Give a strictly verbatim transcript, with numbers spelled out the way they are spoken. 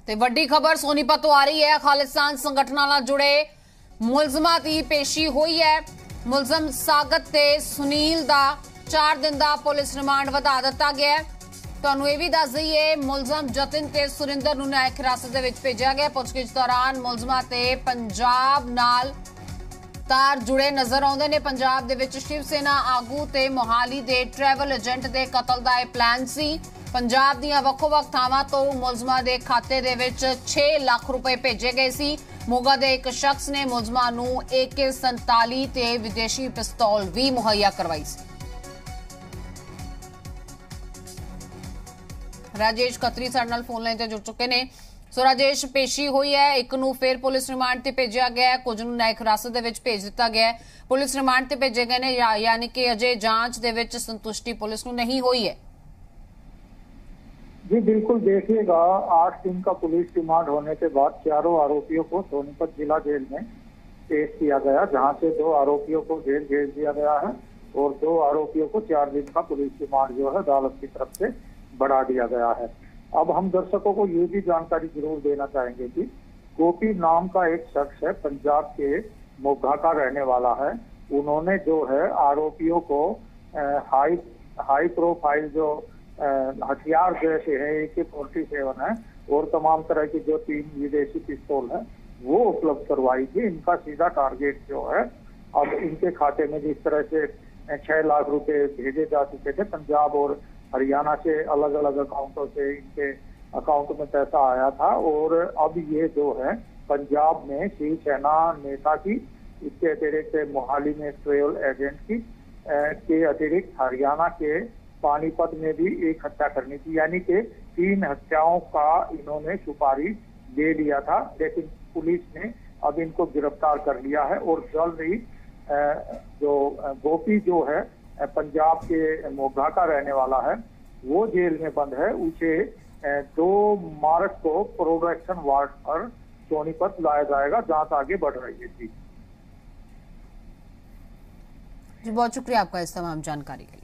ਤੇ ਵੱਡੀ ਖਬਰ ਸੋਨੀਪਤ ਤੋਂ ਆ ਰਹੀ ਹੈ। ਖਾਲਿਸਤਾਨ ਸੰਗਠਨਾਂ ਨਾਲ ਜੁੜੇ ਮੁਲਜ਼ਮਾਂ ਦੀ ਪੇਸ਼ੀ ਹੋਈ ਹੈ। ਮੁਲਜ਼ਮ ਸਾਗਤ ਤੇ ਸੁਨੀਲ ਦਾ ਚਾਰ ਦਿਨ ਦਾ ਪੁਲਿਸ ਰਿਮਾਂਡ ਵਧਾ ਦਿੱਤਾ ਗਿਆ ਹੈ। ਤੁਹਾਨੂੰ ਇਹ ਵੀ ਦੱਸ ਦਈਏ, ਮੁਲਜ਼ਮ ਜਤਿਨ ਤੇ ਸੁਰਿੰਦਰ ਨੂੰ ਨਿਆਇਕ ਹਿਰਾਸਤ ਦੇ ਵਿੱਚ ਭੇਜਿਆ ਗਿਆ। ਪੁੱਛਗਿੱਛ ਦੌਰਾਨ ਮੁਲਜ਼ਮਾਂ ਤੇ ਪੰਜਾਬ ਨਾਲ ਤਾਰ ਜੁੜੇ ਨਜ਼ਰ ਆਉਂਦੇ ਨੇ। ਪੰਜਾਬ ਦੇ ਵਿੱਚ ਸ਼ਿਵ ਸੈਨਾ ਆਗੂ ਤੇ ਮੋਹਾਲੀ ਦੇ ਟਰੈਵਲ ਏਜੰਟ ਦੇ ਕਤਲ ਦਾ ਇਹ ਪਲਾਨ ਸੀ। ਪੰਜਾਬ ਦੀਆਂ ਵੱਖੋ-ਵੱਖ ਥਾਵਾਂ ਤੋਂ ਮੁਲਜ਼ਮਾਂ ਦੇ ਖਾਤੇ ਦੇ ਵਿੱਚ ਛੇ ਲੱਖ ਰੁਪਏ ਭੇਜੇ ਗਏ ਸੀ। ਮੋਗਾ ਦੇ ਇੱਕ ਸ਼ਖਸ ਨੇ ਮੁਲਜ਼ਮਾਂ ਨੂੰ ਏ ਕੇ ਸੰਤਾਲੀ ਤੇ ਵਿਦੇਸ਼ੀ ਪਿਸਤੌਲ ਵੀ ਮੁਹੱਈਆ ਕਰਵਾਈ ਸੀ। ਰਾਜੇਸ਼ ਖੱਤਰੀ ਸਾਡੇ ਨਾਲ ਫੋਨ ਲਾਈਨ ਤੇ ਜੁੜ ਚੁੱਕੇ ਨੇ। ਸੋ ਰਾਜੇਸ਼, ਪੇਸ਼ੀ ਹੋਈ ਹੈ, ਇੱਕ ਨੂੰ ਫਿਰ ਪੁਲਿਸ ਰਿਮਾਂਡ ਤੇ ਭੇਜਿਆ ਗਿਆ ਹੈ, ਕੁਝ ਨੂੰ ਨਿਆਇਕ ਹਿਰਾਸਤ ਦੇ ਵਿੱਚ ਭੇਜ ਦਿੱਤਾ ਗਿਆ ਹੈ। ਪੁਲਿਸ ਰਿਮਾਂਡ ਤੇ ਭੇਜੇ ਗਏ ਨੇ, ਯਾਨੀ कि अजय जांच ਦੇ ਵਿੱਚ संतुष्टि पुलिस ਨੂੰ नहीं हुई है। जी बिल्कुल, देखिएगा, आठ दिन का पुलिस रिमांड होने के बाद चारों आरोपियों को सोनीपत जिला जेल में पेश किया गया, जहां से दो आरोपियों को जेल भेज दिया गया है और दो आरोपियों को चार दिन का पुलिस रिमांड जो है अदालत की तरफ से बढ़ा दिया गया है। अब हम दर्शकों को ये भी जानकारी जरूर देना चाहेंगे कि गोपी नाम का एक शख्स है, पंजाब के मोगा का रहने वाला है। उन्होंने जो है आरोपियों को हाई हाई प्रोफाइल जो हथियार जैसे है ए के फोर्टी सेवन है और तमाम तरह की जो तीन विदेशी पिस्तौल है वो उपलब्ध करवाई थी। इनका सीधा टारगेट जो है, अब इनके खाते में जिस तरह से छह लाख रुपए भेजे जा चुके थे पंजाब और हरियाणा से अलग अलग अकाउंटों से इनके अकाउंट में पैसा आया था, और अब ये जो है पंजाब में शिवसेना नेता की, इसके अतिरिक्त मोहाली में ट्रेवल एजेंट की के अतिरिक्त हरियाणा के पानीपत में भी एक हत्या करनी थी, यानी कि तीन हत्याओं का इन्होंने सुपारी दे लिया था। लेकिन पुलिस ने अब इनको गिरफ्तार कर लिया है और जल्द ही जो गोपी जो है पंजाब के मोगा का रहने वाला है, वो जेल में बंद है। उसे दो मार्च को प्रोडक्शन वार्ड पर सोनीपत लाया जाएगा। जांच आगे बढ़ रही है। जी जी, बहुत शुक्रिया आपका इस तमाम जानकारी के लिए।